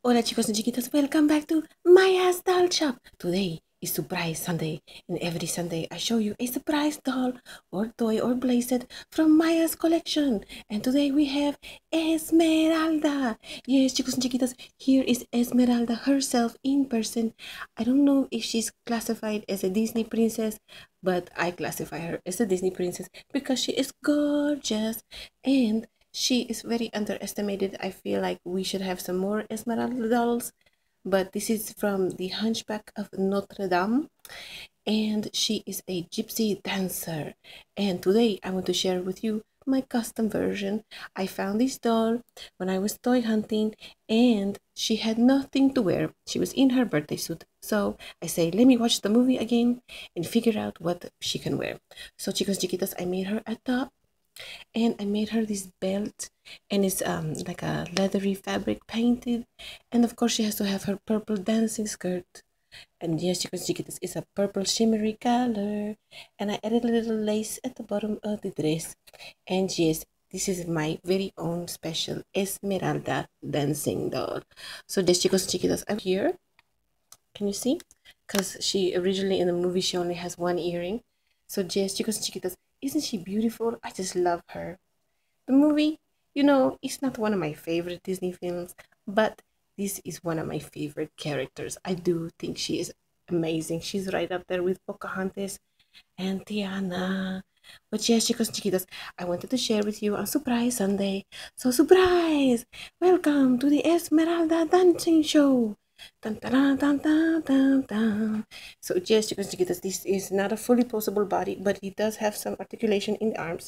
Hola chicos and chiquitas, welcome back to Maya's Doll Shop. Today is Surprise Sunday, and every Sunday I show you a surprise doll or toy or playset from Maya's collection. And today we have Esmeralda. Yes, chicos and chiquitas, here is Esmeralda herself in person. I don't know if she's classified as a Disney princess, but I classify her as a Disney princess because she is gorgeous and she is very underestimated. I feel like we should have some more Esmeralda dolls, but this is from the Hunchback of Notre Dame, and she is a gypsy dancer. And today I want to share with you my custom version. I found this doll when I was toy hunting, and she had nothing to wear. She was in her birthday suit. So I say, let me watch the movie again and figure out what she can wear. So chicos chiquitas, I made her a top and I made her this belt, and it's like a leathery fabric painted, and of course she has to have her purple dancing skirt. And yes, you can see this is a purple shimmery color, and I added a little lace at the bottom of the dress. And yes, this is my very own special Esmeralda dancing doll. So this chicos chiquitas, I'm here. Can you see? Because she originally in the movie she only has one earring. So yes, chicos chiquitas, isn't she beautiful? I just love her. The movie, it's not one of my favorite Disney films, but this is one of my favorite characters. I do think she is amazing. She's right up there with Pocahontas and Tiana. But yes, chicos and chiquitas, I wanted to share with you on Surprise Sunday. So, surprise! Welcome to the Esmeralda Dancing Show! Dun, dun, dun, dun, dun, dun. So, yes, chicos and chiquitas, this is not a fully posable body, but it does have some articulation in the arms,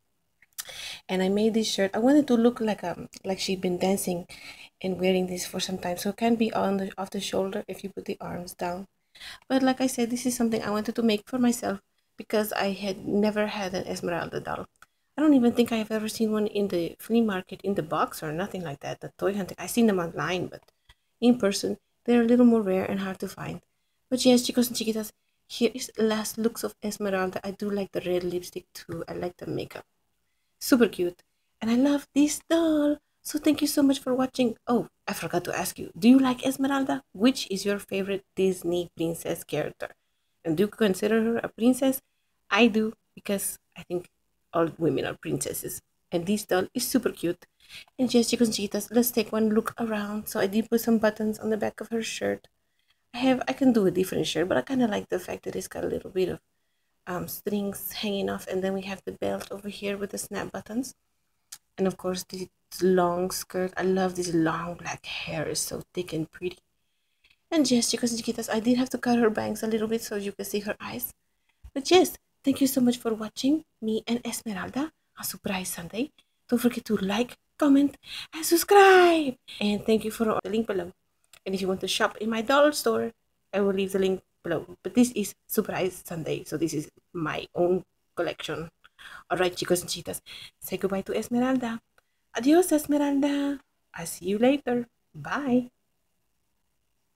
and I made this shirt. I wanted to look like she'd been dancing and wearing this for some time, so it can be on the off the shoulder if you put the arms down. But like I said, this is something I wanted to make for myself because I had never had an Esmeralda doll. I don't even think I have ever seen one in the flea market in the box or nothing like that. The toy hunting, I've seen them online, but in person they're a little more rare and hard to find. But yes, chicos and chiquitas, here is last looks of Esmeralda. I do like the red lipstick too. I like the makeup. Super cute. And I love this doll. So thank you so much for watching. Oh, I forgot to ask you. Do you like Esmeralda? Which is your favorite Disney princess character? And do you consider her a princess? I do, because I think all women are princesses. And this doll is super cute. And just chicos and chiquitas, let's take one look around. So I did put some buttons on the back of her shirt. I can do a different shirt, but I kind of like the fact that it's got a little bit of strings hanging off, and then we have the belt over here with the snap buttons, and of course this long skirt. I love this long black hair, it's so thick and pretty. And yes, chicos and chiquitas, I did have to cut her bangs a little bit so you can see her eyes. But yes, thank you so much for watching me and Esmeralda on Surprise Sunday. Don't forget to like, comment, and subscribe, and thank you for the link below. And if you want to shop in my doll store, I will leave the link below. But this is Surprise Sunday, so this is my own collection. Alright, chicos and chitas, say goodbye to Esmeralda. Adios, Esmeralda. I'll see you later. Bye.